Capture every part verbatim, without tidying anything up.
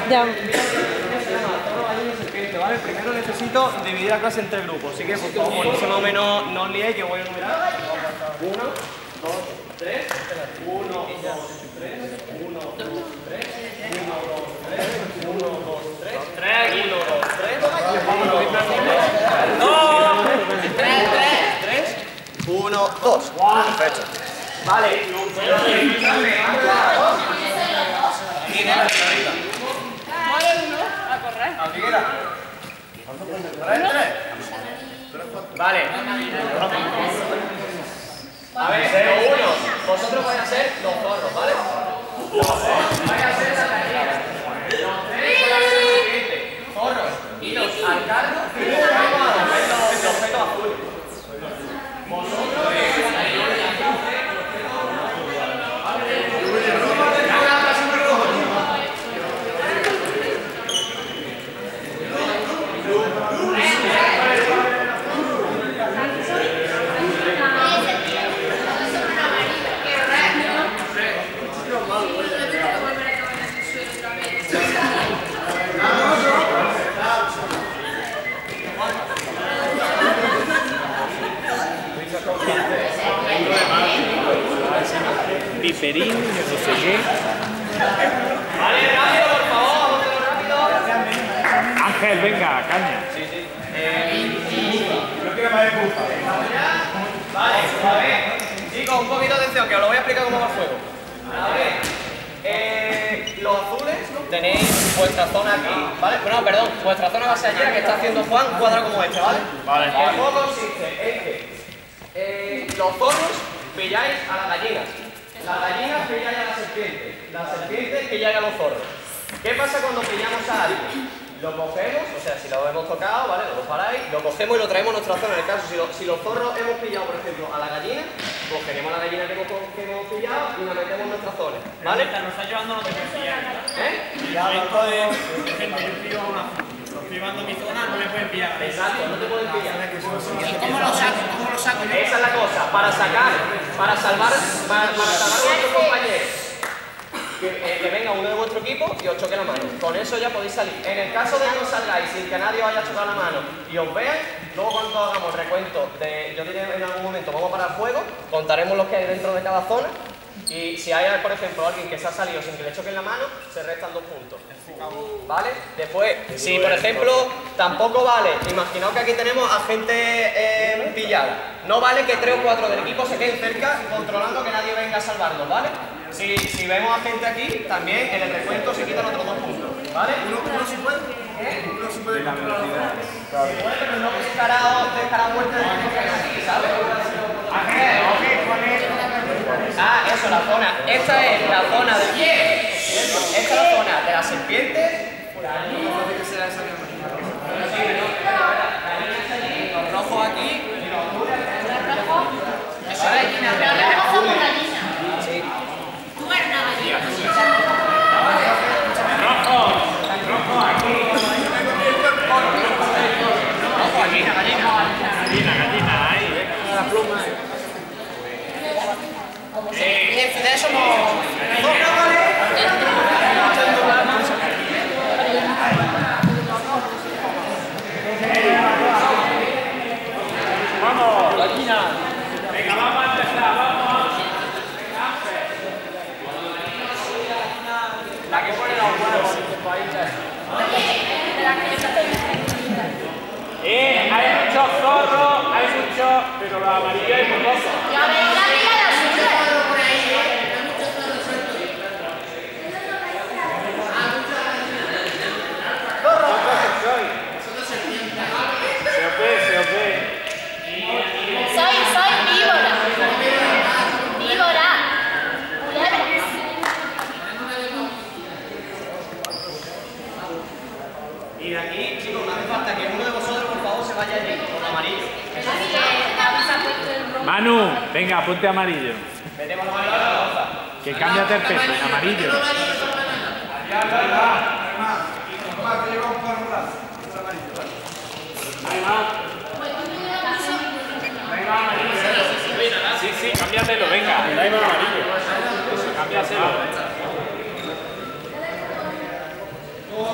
Ya. Vale, primero necesito dividir la clase en tres grupos, así que por favor, más o menos no os liéis, que voy a enumerar. Uno, dos, tres, uno, dos, tres, uno, dos, tres, uno, dos, tres, uno, dos, tres, tres, uno, dos, tres, dos, tres, tres, uno, dos. Perfecto. Vale. Vale. A ver, lo uno, vosotros vais a ser los zorros, ¿vale? Los dos vais a ser las gallinas. Los tres vais a ser los siguientes, zorros. Y los alcarnos, vamos a coger los objetos azules. Vosotros vais a ser Piperín, no sé qué. Vale, rápido, por favor, vamos a hacerlo rápido. Ángel, venga, caña. Sí, sí. Eh, no quiero más de culpa. Vale, a ver. Chicos, un poquito de atención, que os lo voy a explicar cómo va el juego. A ver. Eh, los azules tenéis vuestra zona aquí, ¿vale? Bueno, perdón, vuestra zona va a ser allí, la que está haciendo Juan, un cuadrado como este, ¿vale? Vale. El juego consiste en que eh, los zorros pilláis a las gallinas. Las gallinas pilláis a la serpiente, las serpientes pilláis a los zorros. ¿Qué pasa cuando pillamos a alguien? Lo cogemos, o sea, si lo hemos tocado, ¿vale? Lo paráis, lo cogemos y lo traemos a nuestra zona. En el caso, si, lo, si los zorros hemos pillado, por ejemplo, a la gallina, cogeremos la gallina que hemos, que hemos pillado y la metemos en nuestra zona, ¿vale? Nos está llevando, no te puedes pillar. ¿Eh? Ya, momento de, por ejemplo, yo pillo a una zona. Lo estoy llevando a mi zona, no me pueden pillar. Exacto, no te pueden pillar. ¿Y cómo lo saco? ¿Cómo lo saco yo? Esa es la cosa, para sacar, para salvar, para, para salvar a vuestro compañero, que, eh, que venga uno de vuestro equipo y os choque la mano. Con eso ya podéis salir. En el caso de que no salgáis sin que nadie os haya chocado la mano y os vean, luego cuando hagamos el recuento de, yo diré en algún momento, vamos a parar el juego, contaremos lo que hay dentro de cada zona. Y si hay, por ejemplo, alguien que se ha salido sin que le choquen la mano, se restan dos puntos. ¿Vale? Después, si por ejemplo, tampoco vale, imaginaos que aquí tenemos a gente eh, pillada. No vale que tres o cuatro del equipo se queden cerca controlando que nadie venga a salvarnos, ¿vale? Si, si vemos a gente aquí, también en el recuento se quitan otros dos puntos, ¿vale? Uno, uno sí puede, ¿Eh? uno sí puede controlar a los demás. Sí, bueno, pero no dejará muerte de gente que hay aquí, ¿sabes? Ah, eso, la zona. Esta es la zona de pie. Esta es la zona de la serpiente. Los rojos aquí. Eso es gallina. Sí. Tú eres una gallina. Rojo, rojo aquí. Rojo aquí, la gallina. Gallina, gallina, ahí. La pluma. Eh, de eso no... Vamos, gallina. Venga, vamos a empezar, vamos. La que pone los huevos en tu país. Eh, hay muchos zorros, hay muchos, pero la amarilla es muy rosa. Ya ven, la mira la suya. Se os ve, se os ve. Soy, soy víbora. Víbora. Culebra. Y de aquí, chicos, me hace falta que uno de vosotros, por favor, se vaya allí, con amarillo. Manu, venga, ponte amarillo. Metemos la mano a la roza. Que cámbiate el peso, en amarillo. Sí, sí, cámbiatelo, venga. El aire amarillo. Eso, cámbiaselo.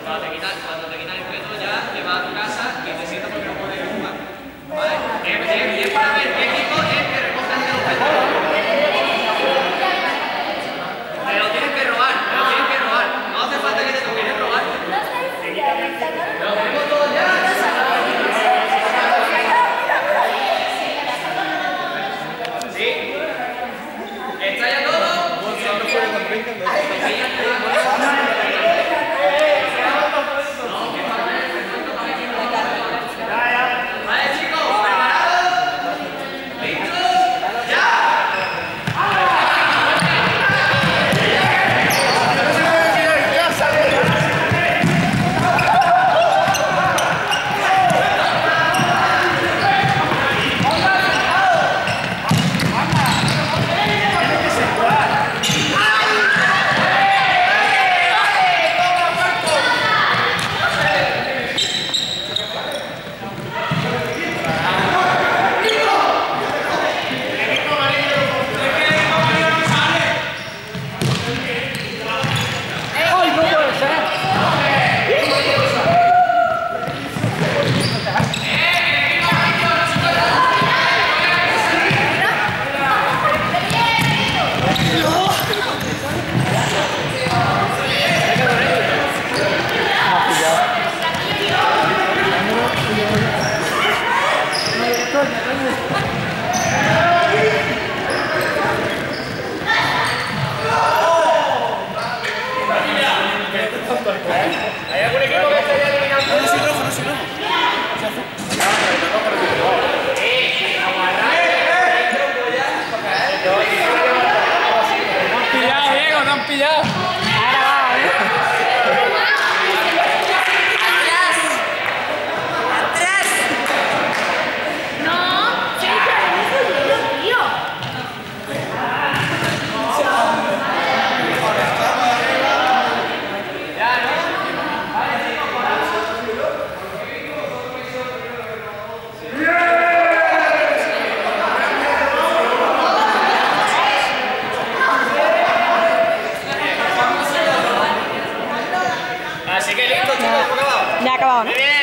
cuando te quitan, cuando te quitan el reto ya te vas a tu casa y te sientas porque no puedes jugar. ¿Vale? Es, es, es para ver qué equipo es que recoge el objeto. Te lo tienes que robar, te lo tienes que robar. No hace falta que te toquen, es robar. Lo tenemos todo ya. ¿Sí? ¿Está ya todo? Vale, chicos, ¿preparados? ¿Listos? ¡Ya! ¿Hay algún equipo que esté ya eliminando? No, sí, rojo, no, sí, rojo. ¡Te han pillado, Diego! ¡Te han pillado! Ahora va, ¿eh? No, sí, que es tío. Así que listo, chicos, ¿hemos acabado? Ya ha acabado, ¿no? Muy bien.